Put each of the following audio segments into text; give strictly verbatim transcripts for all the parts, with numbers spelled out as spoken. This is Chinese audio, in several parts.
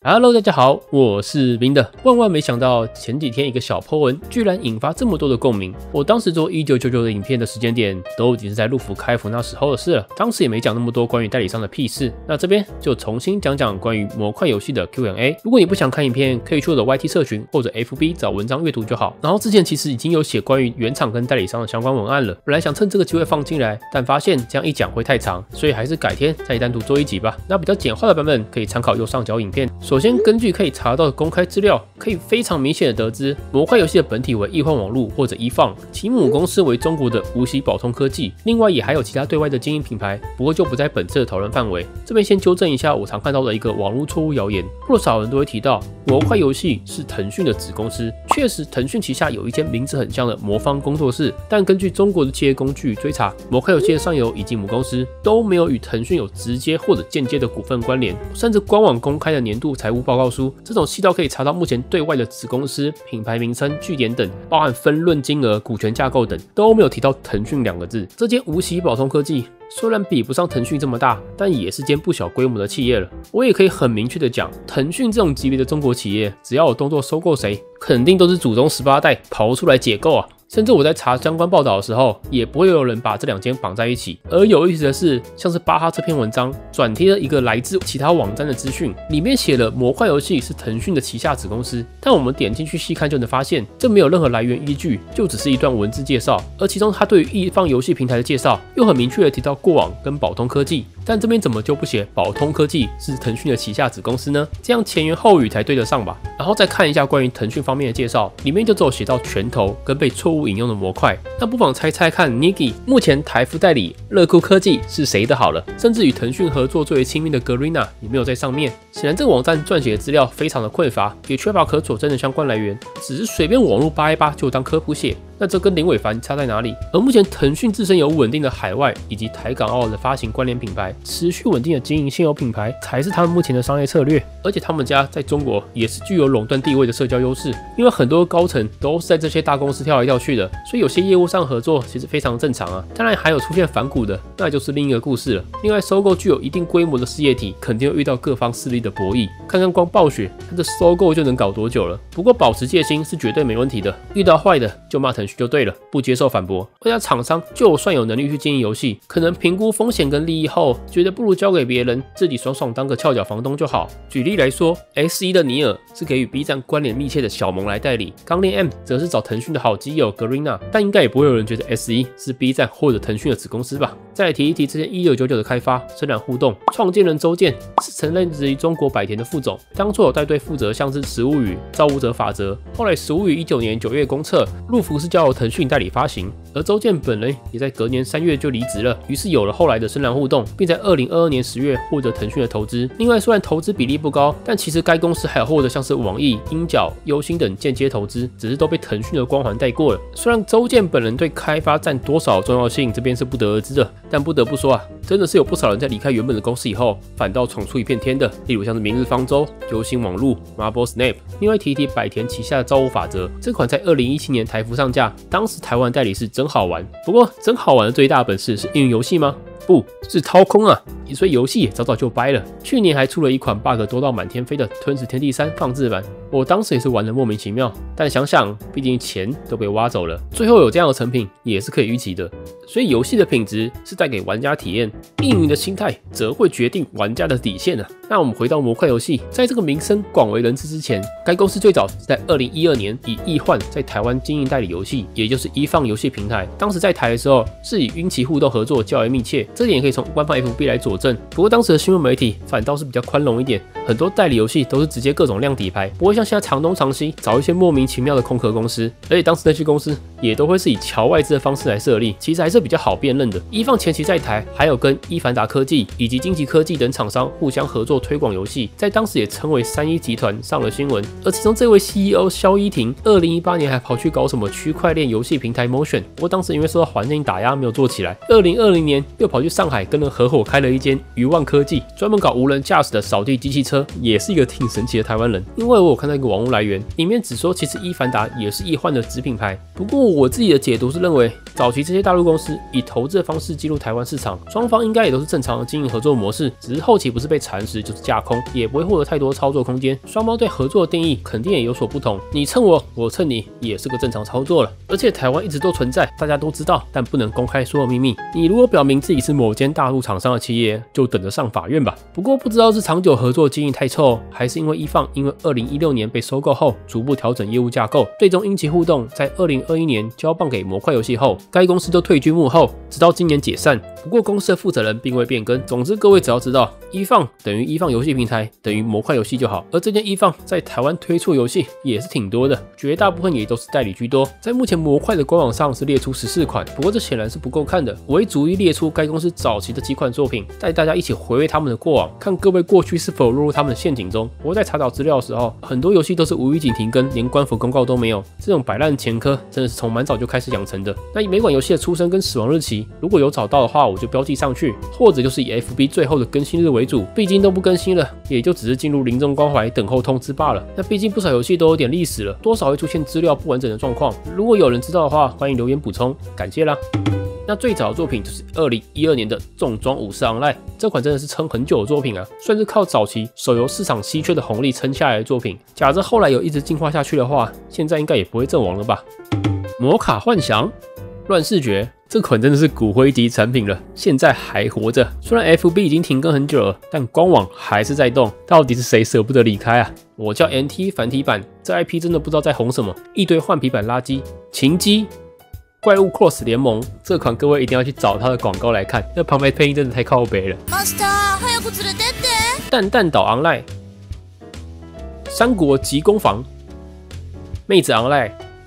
Hello， 大家好，我是冰的。万万没想到，前几天一个小 po 文居然引发这么多的共鸣。我当时做一九九九的影片的时间点，都已经是在路服开服那时候的事了。当时也没讲那么多关于代理商的屁事。那这边就重新讲讲关于模块游戏的 Q and A。如果你不想看影片，可以去我的 Y T 社群或者 F B 找文章阅读就好。然后之前其实已经有写关于原厂跟代理商的相关文案了，本来想趁这个机会放进来，但发现这样一讲会太长，所以还是改天再单独做一集吧。那比较简化的版本可以参考右上角影片。首先根据可以查到的公开资料，可以非常明显的得知，模块游戏的本体为易幻网路或者易放，其母公司为中国的无锡宝通科技，另外也还有其他对外的经营品牌，不过就不在本次的讨论范围。这边先纠正一下我常看到的一个网络错误谣言，不少人都会提到模块游戏是腾讯的子公司，确实腾讯旗下有一间名字很像的魔方工作室，但根据中国的企业工具追查，模块游戏的上游以及母公司都没有与腾讯有直接或者间接的股份关联，甚至官网公开的年度财务报告书这种细到可以查到目前对外的子公司、品牌名称、据点等，包含分润金额、股权架构等，都没有提到腾讯两个字。这间无锡宝通科技虽然比不上腾讯这么大，但也是间不小规模的企业了。我也可以很明确的讲，腾讯这种级别的中国企业，只要有动作收购谁，肯定都是祖宗十八代刨出来解构啊。甚至我在查相关报道的时候，也不会有人把这两间绑在一起。而有意思的是，像是巴哈这篇文章转贴了一个来自其他网站的资讯，里面写了模块游戏是腾讯的旗下子公司，但我们点进去细看就能发现，这没有任何来源依据，就只是一段文字介绍。而其中他对于易放游戏平台的介绍，又很明确的提到过往跟宝通科技，但这边怎么就不写宝通科技是腾讯的旗下子公司呢？这样前言后语才对得上吧。然后再看一下关于腾讯方面的介绍，里面就只有写到拳头跟被错误引用的模块，那不妨猜猜看 Niki 目前台服代理乐酷科技是谁的好了，甚至与腾讯合作最为亲密的 Garena 也没有在上面。显然这个网站撰写的资料非常的匮乏，也缺乏可佐证的相关来源，只是随便网络扒一扒就当科普写。那这跟林伟凡差在哪里？而目前腾讯自身有稳定的海外以及台港澳的发行关联品牌，持续稳定的经营现有品牌才是他们目前的商业策略。而且他们家在中国也是具有垄断地位的社交优势，因为很多高层都是在这些大公司跳来跳去的，所以有些业务上合作其实非常正常啊。当然还有出现反股的，那就是另一个故事了。另外收购具有一定规模的事业体，肯定会遇到各方势力的博弈。看看光暴雪，它的收购就能搞多久了？不过保持戒心是绝对没问题的，遇到坏的就骂腾讯就对了，不接受反驳。而且厂商就算有能力去经营游戏，可能评估风险跟利益后，觉得不如交给别人，自己爽爽当个翘脚房东就好。举例来说 ，S 一 的尼尔是给予 B 站关联密切的小萌来代理，钢炼 M 则是找腾讯的好基友 Garena， 但应该也不会有人觉得 S 一 是 B 站或者腾讯的子公司吧。再来提一提这些一九九九的开发，深蓝互动创建人周健是曾任职于中国百田的副总，当初有带队负责像是食物语、造物者法则，后来食物语一九年九月公测，路服是交由腾讯代理发行，而周健本人也在隔年三月就离职了，于是有了后来的深蓝互动，并在二零二二年十月获得腾讯的投资。另外虽然投资比例不高，但其实该公司还有获得像是网易、鹰角、优星等间接投资，只是都被腾讯的光环带过了。虽然周健本人对开发占多少重要性这边是不得而知的，但不得不说啊，真的是有不少人在离开原本的公司以后，反倒闯出一片天的，例如像是明日方舟、优星网路、Marble Snap。另外提一提百田旗下的造物法则，这款在二零一七年台服上架，当时台湾代理是真好玩。不过真好玩的最大本事是应用游戏吗？不是掏空啊，所以游戏也早早就掰了。去年还出了一款 bug 多到满天飞的《吞食天地三》放置版，我当时也是玩得莫名其妙，但想想毕竟钱都被挖走了，最后有这样的成品也是可以预期的。所以游戏的品质是带给玩家体验，运营的心态则会决定玩家的底线啊。那我们回到模块游戏，在这个名声广为人知之前，该公司最早是在二零一二年以易幻在台湾经营代理游戏，也就是易放游戏平台。当时在台的时候是以晕奇互动合作较为密切，这点也可以从官方 F B 来佐证。不过当时的新闻媒体反倒是比较宽容一点，很多代理游戏都是直接各种亮底牌，不会像现在长东长西找一些莫名其妙的空壳公司，而且当时那些公司也都会是以侨外资的方式来设立，其实还是比较好辨认的。易放前期在台还有跟伊凡达科技以及金极科技等厂商互相合作推广游戏，在当时也称为三一集团上了新闻。而其中这位 C E O 萧依婷二零一八年还跑去搞什么区块链游戏平台 Motion， 不过当时因为受到环境打压没有做起来。二零二零年又跑去上海跟人合伙开了一间余万科技，专门搞无人驾驶的扫地机器车，也是一个挺神奇的台湾人。因为我有看到一个网络来源，里面只说其实伊凡达也是易幻的子品牌，不过我自己的解读是认为，早期这些大陆公司以投资的方式进入台湾市场，双方应该也都是正常的经营合作模式，只是后期不是被蚕食就是架空，也不会获得太多操作空间。双方对合作的定义肯定也有所不同，你蹭我，我蹭你，也是个正常操作了。而且台湾一直都存在，大家都知道，但不能公开说的秘密。你如果表明自己是某间大陆厂商的企业，就等着上法院吧。不过不知道是长久合作经营太臭，还是因为一放因为二零一六年被收购后，逐步调整业务架构，最终因其互动，在二零二一年交棒给模块游戏后，该公司就退居幕后，直到今年解散。不过公司的负责人并未变更。总之，各位只要知道，一放等于一放游戏平台等于模块游戏就好。而这间一放在台湾推出游戏也是挺多的，绝大部分也都是代理居多。在目前模块的官网上是列出十四款，不过这显然是不够看的。我会逐一列出该公司早期的几款作品，带大家一起回味他们的过往，看各位过去是否落入他们的陷阱中。我在查找资料的时候，很多游戏都是无预警停更，连官服公告都没有。这种摆烂前科真的是从蛮早就开始养成的。那每款游戏的出生跟死亡日期，如果有找到的话，我就标记上去，或者就是以 F B 最后的更新日为主。毕竟都不更新了，也就只是进入临终关怀等候通知罢了。那毕竟不少游戏都有点历史了，多少会出现资料不完整的状况。如果有人知道的话，欢迎留言补充，感谢啦。那最早的作品就是二零一二年的《重装武士 Online》，这款真的是撑很久的作品啊，算是靠早期手游市场稀缺的红利撑下来的作品。假设后来有一直进化下去的话，现在应该也不会阵亡了吧？摩卡幻想、乱视觉。这款真的是骨灰级产品了，现在还活着。虽然 F B 已经停更很久了，但官网还是在动。到底是谁舍不得离开啊？我叫 N T 繁体版，这 I P 真的不知道在红什么，一堆换皮版垃圾。情机怪物 Cross 联盟这款，各位一定要去找它的广告来看，那旁白配音真的太靠北了。蛋蛋岛 Online、三国急攻防、妹子 Online、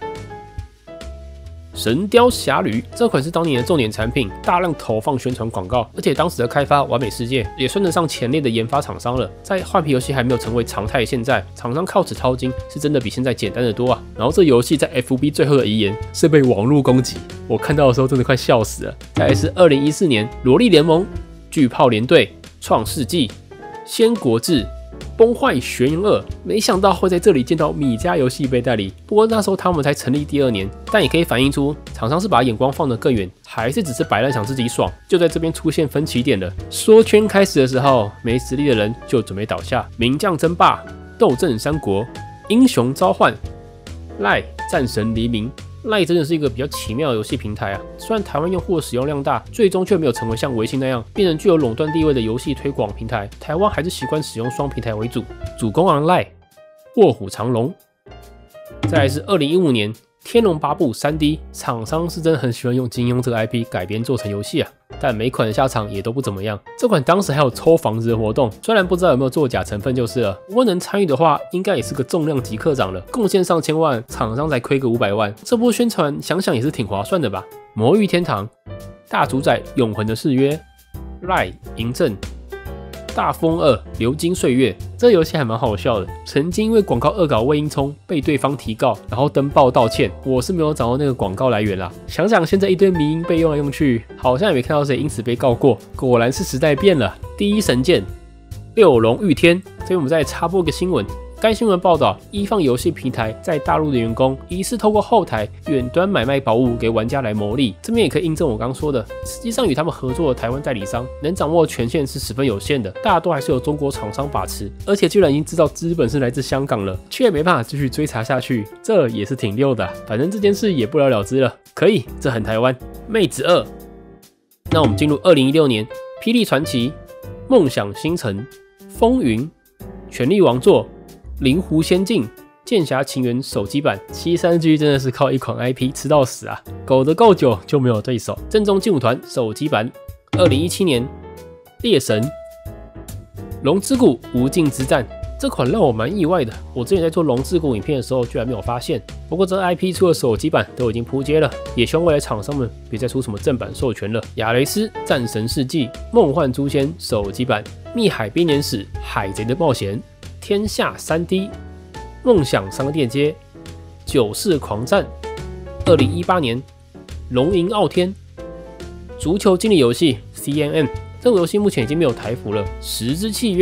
神雕侠侣这款是当年的重点产品，大量投放宣传广告，而且当时的开发完美世界也算得上前列的研发厂商了。在换皮游戏还没有成为常态，现在厂商靠此掏金是真的比现在简单的多啊。然后这游戏在 F B 最后的遗言是被网络攻击，我看到的时候真的快笑死了。再来是二零一四年萝莉联盟、巨炮连队、创世纪、仙国志、崩坏悬疑二，没想到会在这里见到米家游戏被代理。不过那时候他们才成立第二年，但也可以反映出厂商是把眼光放得更远，还是只是摆烂想自己爽。就在这边出现分歧点了。说圈开始的时候，没实力的人就准备倒下。名将争霸、斗阵三国、英雄召唤、赖战神黎明。赖真的是一个比较奇妙的游戏平台啊，虽然台湾用户的使用量大，最终却没有成为像微信那样变成具有垄断地位的游戏推广平台。台湾还是习惯使用双平台为主。主攻 Online、卧虎藏龙。再来是二零一五年天龙八部 三 D， 厂商是真的很喜欢用金庸这个 I P 改编做成游戏啊，但每款的下场也都不怎么样。这款当时还有抽房子的活动，虽然不知道有没有作假成分就是了，不过能参与的话，应该也是个重量级课长了，贡献上千万，厂商才亏个五百万，这波宣传想想也是挺划算的吧。魔域天堂、大主宰永恒的誓约、赖嬴政、大富翁二流金岁月，这游戏还蛮好笑的。曾经因为广告恶搞魏应充被对方提告，然后登报道歉。我是没有找到那个广告来源啦。想想现在一堆迷因被用来用去，好像也没看到谁因此被告过。果然是时代变了。第一神剑、六龙御天。这边我们再插播一个新闻。该新闻报道，一放游戏平台在大陆的员工疑似透过后台远端买卖宝物给玩家来牟利，这边也可以印证我刚刚说的。实际上与他们合作的台湾代理商能掌握的权限是十分有限的，大多还是由中国厂商把持，而且居然已经知道资本是来自香港了，却没办法继续追查下去，这也是挺溜的啊。反正这件事也不了了之了，可以，这很台湾。妹子二，那我们进入二零一六年，霹雳传奇、梦想星辰、风云、权力王座、灵狐仙境、剑侠情缘手机版。七三 G 真的是靠一款 I P 吃到死啊，苟得够久就没有对手。正宗劲舞团手机版。二零一七年猎神、龙之谷无尽之战，这款让我蛮意外的，我之前在做龙之谷影片的时候居然没有发现。不过这 I P 出了手机版都已经扑街了，也希望未来厂商们别再出什么正版授权了。亚雷斯战神世纪、梦幻诛仙手机版、密海编年史、海贼的冒险、天下 三 D、梦想商店街、九世狂战。二零一八年龙吟傲天、足球经理游戏 C N M， 这个游戏目前已经没有台服了。十之契约、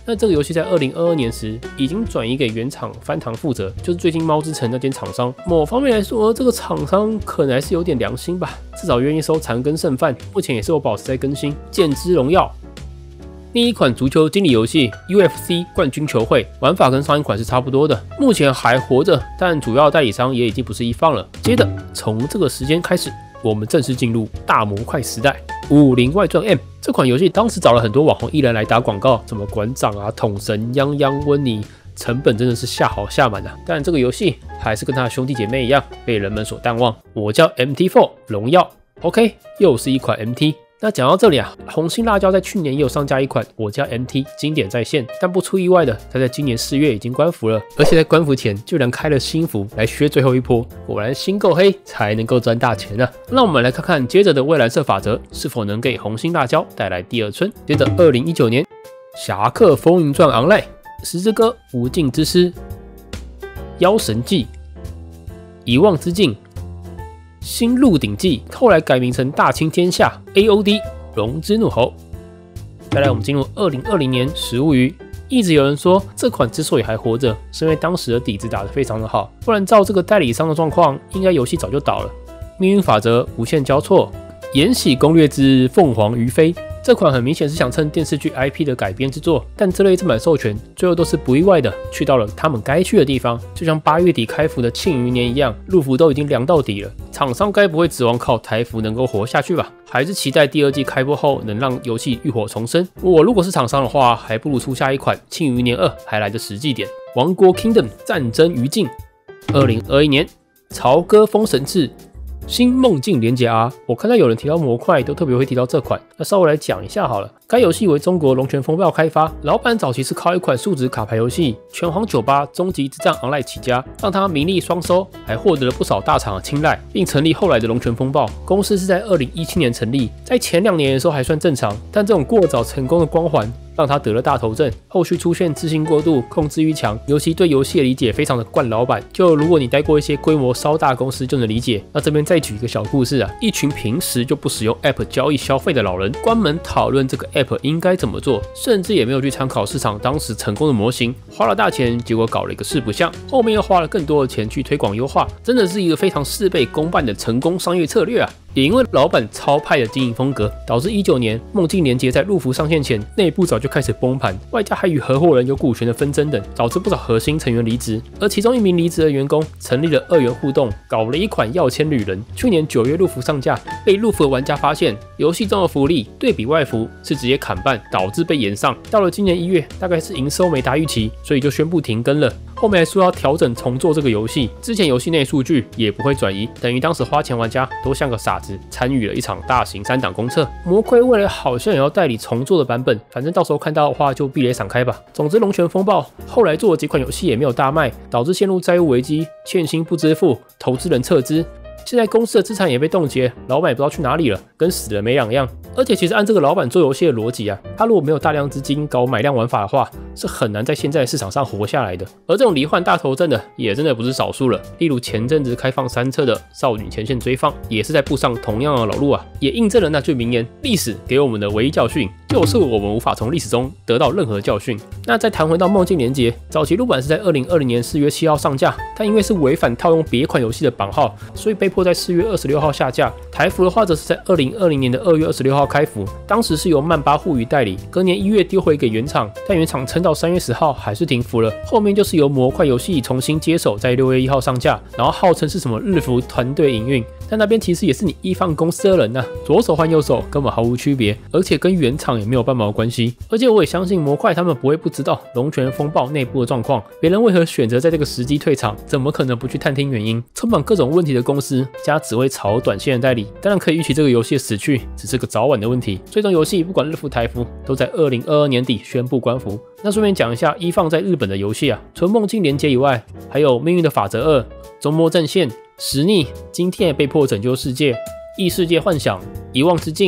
那这个游戏在二零二二年时已经转移给原厂翻糖负责，就是最近猫之城那间厂商。某方面来说，这个厂商可能还是有点良心吧，至少愿意收残羹剩饭，目前也是有保持在更新。剑之荣耀。另一款足球经理游戏 U F C 冠军球会，玩法跟上一款是差不多的，目前还活着，但主要代理商也已经不是一方了。接着从这个时间开始，我们正式进入大模块时代。武林外传 M 这款游戏当时找了很多网红艺人来打广告，什么馆长啊、统神、泱泱、温妮，成本真的是下好下满啊。但这个游戏还是跟他的兄弟姐妹一样，被人们所淡忘。我叫 M T 四 荣耀 ，OK， 又是一款 M T。那讲到这里啊，红心辣椒在去年也有上架一款我家 M T 经典在线，但不出意外的，它在今年四月已经关服了，而且在关服前居然开了新服来削最后一波，果然心够黑才能够赚大钱啊！让我们来看看接着的蔚蓝色法则是否能给红心辣椒带来第二春。接着二零一九年，侠客风云传 Online、十之歌、无尽之师、妖神记、遗忘之境、新鹿鼎记，后来改名成大清天下 A O D 龙之怒吼。再来，我们进入二零二零年食物鱼。一直有人说这款之所以还活着，是因为当时的底子打得非常的好，不然照这个代理商的状况，应该游戏早就倒了。命运法则无限交错，延禧攻略之凤凰于飞。这款很明显是想趁电视剧 I P 的改编之作，但这类正版授权最后都是不意外的去到了他们该去的地方，就像八月底开服的庆余年一样，路服都已经凉到底了，厂商该不会指望靠台服能够活下去吧？还是期待第二季开播后能让游戏浴火重生？我如果是厂商的话，还不如出下一款庆余年二还来得实际点。王国 Kingdom 战争余烬。二零二一年，朝歌封神志。新梦境连结 R， 我看到有人提到模块，都特别会提到这款，那稍微来讲一下好了。该游戏为中国龙泉风暴开发，老板早期是靠一款数值卡牌游戏《拳皇酒吧终极之战 Online》起家，让他名利双收，还获得了不少大厂的青睐，并成立后来的龙泉风暴。公司是在二零一七年成立，在前两年的时候还算正常，但这种过早成功的光环让他得了大头症，后续出现自信过度、控制欲强，尤其对游戏的理解非常的惯老板。就如果你待过一些规模稍大公司就能理解。那这边再举一个小故事啊，一群平时就不使用 App 交易消费的老人，关门讨论这个 App 应该怎么做，甚至也没有去参考市场当时成功的模型，花了大钱，结果搞了一个四不像，后面又花了更多的钱去推广优化，真的是一个非常事倍功半的成功商业策略啊。也因为老板超派的经营风格，导致一九年梦境连结在陆服上线前，内部早就开始崩盘，外加还与合伙人有股权的纷争等，导致不少核心成员离职。而其中一名离职的员工成立了二元互动，搞了一款药签旅人。去年九月陆服上架，被陆服的玩家发现，游戏中的福利对比外服是直接砍半，导致被延上。到了今年一月，大概是营收没达预期，所以就宣布停更了。后面还说要调整重做这个游戏，之前游戏内数据也不会转移，等于当时花钱玩家都像个傻子，参与了一场大型三档公测。魔块未来好像也要代理重做的版本，反正到时候看到的话就避雷闪开吧。总之，龙泉风暴后来做的几款游戏也没有大卖，导致陷入债务危机，欠薪不支付，投资人撤资。现在公司的资产也被冻结，老板也不知道去哪里了，跟死了没两样。而且其实按这个老板做游戏的逻辑啊，他如果没有大量资金搞买量玩法的话，是很难在现在市场上活下来的。而这种罹患大头症的也真的不是少数了，例如前阵子开放三册的少女前线追放，也是在步上同样的老路啊，也印证了那句名言：历史给我们的唯一教训，就是我们无法从历史中得到任何教训。那再谈回到梦境连结，早期陆版是在二零二零年四月七号上架，但因为是违反套用别款游戏的版号，所以被迫在四月二十六号下架。台服的话则是在二零二零年的二月二十六号开服，当时是由曼巴互娱代理，隔年一月丢回给原厂，但原厂撑到三月十号还是停服了。后面就是由模块游戏重新接手，在六月一号上架，然后号称是什么日服团队营运，但那边其实也是你一方公司的人呐、啊，左手换右手根本毫无区别，而且跟原厂也没有半毛关系。而且我也相信模块他们不会不知道龙泉风暴内部的状况，别人为何选择在这个时机退场，怎么可能不去探听原因？充满各种问题的公司加只会炒短线的代理，当然可以预期这个游戏的死去只是个早晚的问题。最终游戏不管日服台服都在二零二二年底宣布关服。那顺便讲一下一放在日本的游戏啊，除梦境连结以外，还有命运的法则二、中魔阵线、石逆、今天也被迫拯救世界、异世界幻想、遗忘之境、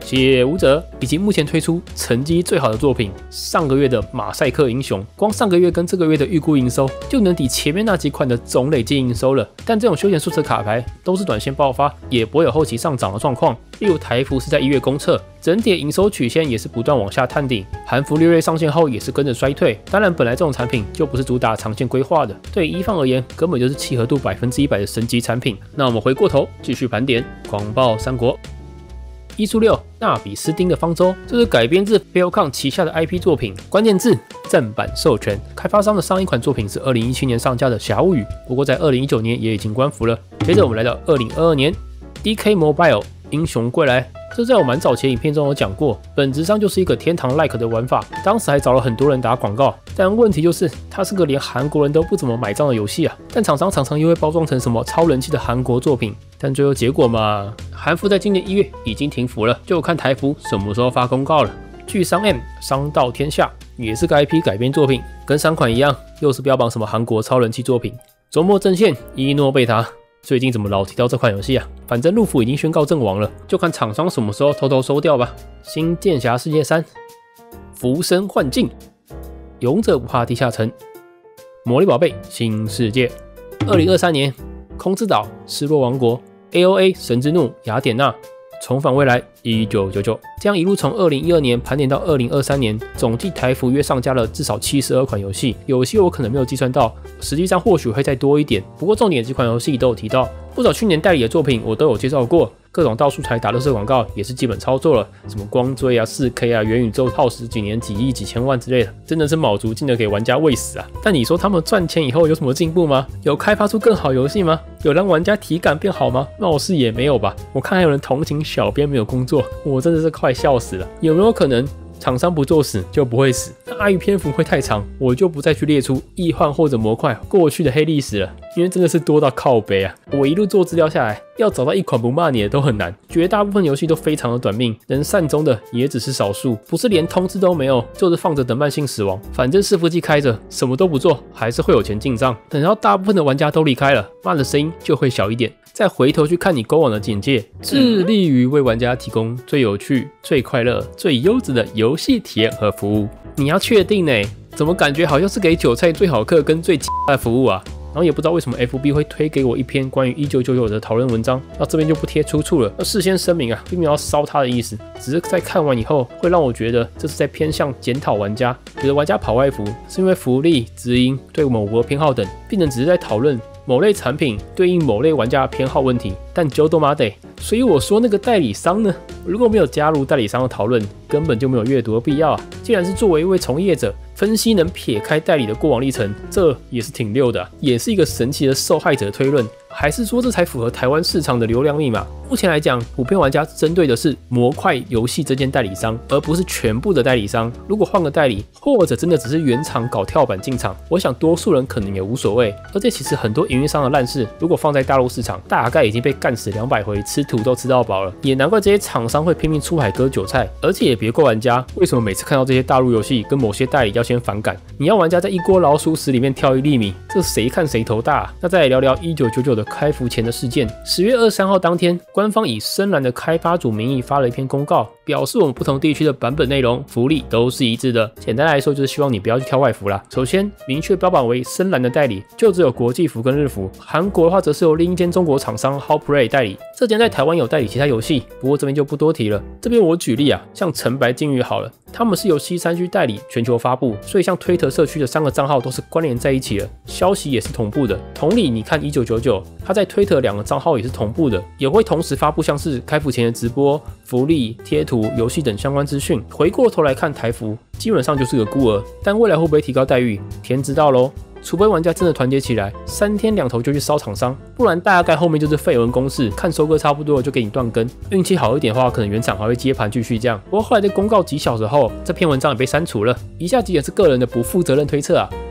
血舞者，以及目前推出成绩最好的作品上个月的马赛克英雄，光上个月跟这个月的预估营收就能抵前面那几款的总累计营收了。但这种休闲数值卡牌都是短线爆发，也不会有后期上涨的状况。例如台服是在一月公测，整体的营收曲线也是不断往下探底，韩服六月上线后也是跟着衰退。当然，本来这种产品就不是主打长线规划的，对一方而言根本就是契合度百分之一百的神级产品。那我们回过头继续盘点狂暴三国。一出六，纳比斯丁的方舟，这是改编自 Failcon 旗下的 I P 作品，关键字正版授权。开发商的上一款作品是二零一七年上架的《侠物语》，不过在二零一九年也已经关服了。接着我们来到二零二二年 ，D K Mobile 英雄归来。这在我蛮早前影片中有讲过，本质上就是一个天堂 like 的玩法，当时还找了很多人打广告，但问题就是它是个连韩国人都不怎么买账的游戏啊，但厂商常常又会包装成什么超人气的韩国作品，但最后结果嘛，韩服在今年一月已经停服了，就看台服什么时候发公告了。巨商 M 商到天下也是个 I P 改编作品，跟三款一样，又是标榜什么韩国超人气作品。周末阵线伊诺贝塔。最近怎么老提到这款游戏啊？反正陆服已经宣告阵亡了，就看厂商什么时候偷偷收掉吧。新剑侠世界三，浮生幻境，勇者不怕地下城，魔力宝贝新世界。二零二三年，空之岛失落王国 ，A O A 神之怒雅典娜。重返未来一九九九，这样一路从二零一二年盘点到二零二三年，总计台服约上架了至少七十二款游戏，有些我可能没有计算到，实际上或许会再多一点。不过重点几款游戏都有提到，不少去年代理的作品我都有介绍过，各种到处才打垃圾广告也是基本操作了，什么光追啊、四 K 啊、元宇宙耗时几年几亿几千万之类的，真的是卯足劲的给玩家喂死啊！但你说他们赚钱以后有什么进步吗？有开发出更好游戏吗？有让玩家体感变好吗？貌似也没有吧。我看还有人同情小编没有工作，我真的是快笑死了。有没有可能厂商不作死就不会死？那碍于篇幅会太长，我就不再去列出易幻或者模块过去的黑历史了，因为真的是多到靠北啊！我一路做资料下来，要找到一款不骂你的都很难，绝大部分游戏都非常的短命，能善终的也只是少数，不是连通知都没有，就是放着等慢性死亡。反正伺服器开着，什么都不做，还是会有钱进账。等到大部分的玩家都离开了，骂的声音就会小一点。再回头去看你官网的简介，致力于为玩家提供最有趣、最快乐、最优质的游戏体验和服务。你要确定呢？怎么感觉好像是给韭菜最好客跟最的服务啊？然后也不知道为什么 F B 会推给我一篇关于一九九九的讨论文章，那这边就不贴出处了。要事先声明啊，并没有要烧他的意思，只是在看完以后会让我觉得这是在偏向检讨玩家，觉得玩家跑外服是因为福利、直营、对某国偏好等，变成只是在讨论某类产品对应某类玩家的偏好问题。但就都妈得，所以我说那个代理商呢，如果没有加入代理商的讨论，根本就没有阅读的必要啊。既然是作为一位从业者，分析能撇开代理的过往历程，这也是挺溜的啊，也是一个神奇的受害者推论。还是说这才符合台湾市场的流量密码？目前来讲，普遍玩家针对的是模块游戏这间代理商，而不是全部的代理商。如果换个代理，或者真的只是原厂搞跳板进场，我想多数人可能也无所谓。而且其实很多营运商的烂事，如果放在大陆市场，大概已经被干死两百回，吃土都吃到饱了。也难怪这些厂商会拼命出海割韭菜。而且也别怪玩家，为什么每次看到这些大陆游戏跟某些代理要先反感？你要玩家在一锅老鼠屎里面挑一粒米，这谁看谁头大啊？那再来聊聊一九九九的开服前的事件。十月二十三号当天，官方以深蓝的开发主名义发了一篇公告，表示我们不同地区的版本内容、福利都是一致的。简单来说，就是希望你不要去挑外服啦。首先，明确标榜为深蓝的代理，就只有国际服跟日服。韩国的话，则是由另一间中国厂商 Howplay 代理。这间在台湾有代理其他游戏，不过这边就不多提了。这边我举例啊，像橙白金鱼好了，他们是由西山区代理全球发布，所以像推特社区的三个账号都是关联在一起的，消息也是同步的。同理，你看一九九九，它在推特两个账号也是同步的，也会同时发布像是开服前的直播、福利、贴图、游戏等相关资讯。回过头来看台服，基本上就是个孤儿，但未来会不会提高待遇，天知道咯。除非玩家真的团结起来，三天两头就去烧厂商，不然大概后面就是废文公式，看收割差不多了就给你断更。运气好一点的话，可能原厂还会接盘继续这样。不过后来在公告几小时后，这篇文章也被删除了。以下几点是个人的不负责任推测啊。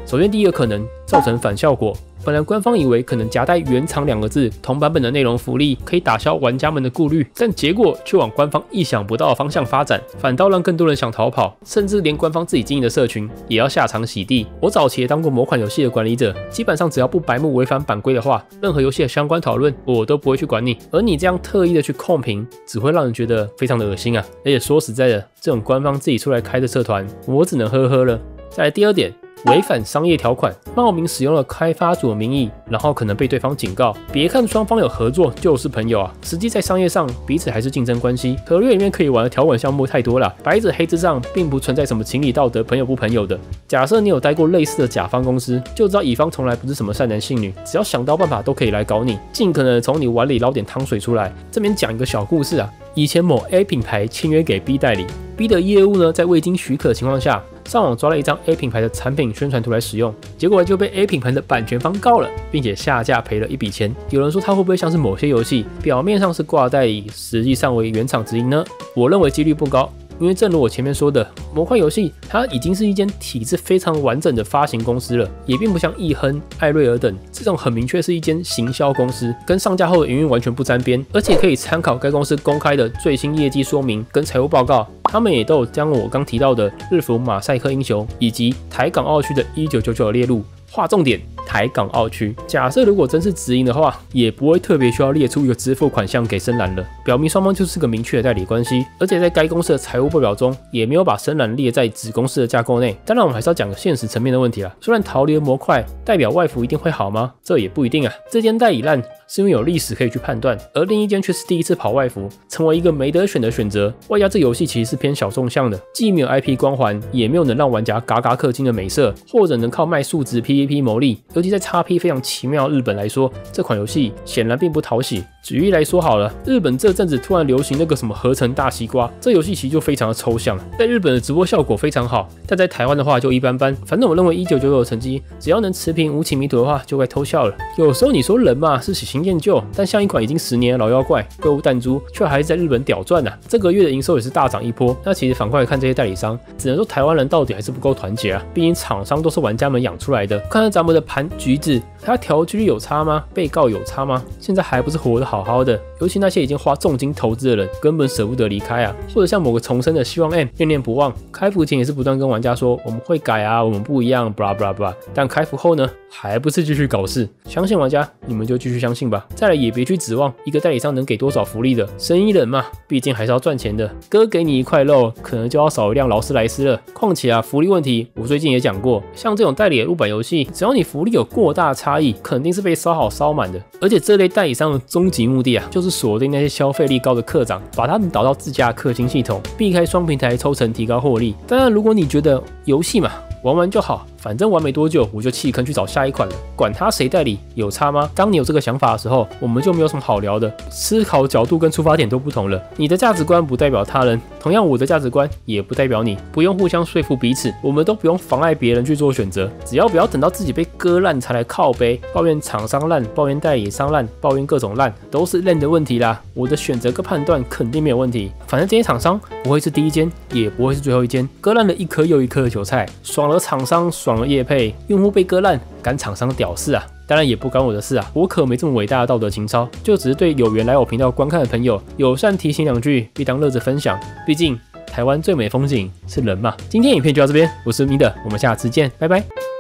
首先，第一个可能造成反效果。本来官方以为可能夹带原厂两个字同版本的内容福利可以打消玩家们的顾虑，但结果却往官方意想不到的方向发展，反倒让更多人想逃跑，甚至连官方自己经营的社群也要下场洗地。我早期也当过某款游戏的管理者，基本上只要不白目违反版规的话，任何游戏的相关讨论我都不会去管你，而你这样特意的去控评，只会让人觉得非常的恶心啊！而且说实在的，这种官方自己出来开的社团，我只能呵呵了。再来第二点。违反商业条款，冒名使用了开发组的名义，然后可能被对方警告。别看双方有合作就是朋友啊，实际在商业上彼此还是竞争关系。合约里面可以玩的条款项目太多了，白纸黑字上并不存在什么情理道德、朋友不朋友的。假设你有待过类似的甲方公司，就知道乙方从来不是什么善男信女，只要想到办法都可以来搞你，尽可能从你碗里捞点汤水出来。这边讲一个小故事啊，以前某 A 品牌签约给 B 代理 ，B 的业务呢在未经许可的情况下。上网抓了一张 A 品牌的产品宣传图来使用，结果就被 A 品牌的版权方告了，并且下架赔了一笔钱。有人说它会不会像是某些游戏，表面上是挂代理，实际上为原厂直营呢？我认为几率不高。因为正如我前面说的，某款游戏它已经是一间体制非常完整的发行公司了，也并不像易亨、艾瑞尔等这种很明确是一间行销公司，跟上架后的营运完全不沾边，而且可以参考该公司公开的最新业绩说明跟财务报告，他们也都有将我刚提到的日服马赛克英雄以及台港澳区的一九九九列入。划重点，台港澳区。假设如果真是直营的话，也不会特别需要列出一个支付款项给深蓝了，表明双方就是个明确的代理关系。而且在该公司的财务报表中，也没有把深蓝列在子公司的架构内。当然，我们还是要讲个现实层面的问题啦。虽然逃离了模块，代表外服一定会好吗？这也不一定啊。这间代理烂是因为有历史可以去判断，而另一间却是第一次跑外服，成为一个没得选的选择。外加这游戏其实是偏小众向的，既没有 I P 光环，也没有能让玩家嘎嘎氪金的美色，或者能靠卖数值 P V P 牟利。尤其在 X P 非常奇妙的日本来说，这款游戏显然并不讨喜。举例来说好了，日本这阵子突然流行那个什么合成大西瓜，这游戏其实就非常的抽象，在日本的直播效果非常好，但在台湾的话就一般般。反正我认为一九九九的成绩，只要能持平无情迷途的话，就该偷笑了。有时候你说人嘛是喜新厌旧，但像一款已经十年的老妖怪怪物弹珠，却还是在日本屌赚啊！这个月的营收也是大涨一波。那其实反过来看这些代理商，只能说台湾人到底还是不够团结啊！毕竟厂商都是玩家们养出来的。看看咱们的盘橘子，它调局率有差吗？被告有差吗？现在还不是活得好好的？尤其那些已经花重金投资的人，根本舍不得离开啊！或者像某个重生的希望 M 念念不忘，开服前也是不断跟玩家说我们会改啊，我们不一样 ，blah blah blah。但开服后呢，还不是继续搞事？相信玩家，你们就继续相信吧。再来也别去指望一个代理商能给多少福利的，生意人嘛，毕竟还是要赚钱的。哥给你一块肉，可能就要少一辆劳斯莱斯了。况且啊，福利问题我最近也讲过，像这种代理的入版游戏，只要你福利有过大差异，肯定是被烧好烧满的。而且这类代理商的终极目的啊，就是锁定那些消费力高的课长，把他们导到自家的氪金系统，避开双平台抽成，提高获利。当然，如果你觉得游戏嘛玩玩就好，反正玩没多久我就弃坑去找下一款了，管他谁代理，有差吗？当你有这个想法的时候，我们就没有什么好聊的，思考角度跟出发点都不同了。你的价值观不代表他人，同样我的价值观也不代表你，不用互相说服彼此，我们都不用妨碍别人去做选择，只要不要等到自己被割烂才来靠背，抱怨厂商烂，抱怨代理商烂，抱怨各种烂，都是烂的问题啦。我的选择跟判断肯定没有问题，反正这些厂商不会是第一间，也不会是最后一间，割烂了一颗又一颗的韭菜，爽了厂商，爽了业配，用户被割烂，干厂商屌事啊！当然也不关我的事啊，我可没这么伟大的道德情操，就只是对有缘来我频道观看的朋友友善提醒两句，必当乐着分享。毕竟台湾最美风景是人嘛。今天影片就到这边，我是米的，我们下次见，拜拜。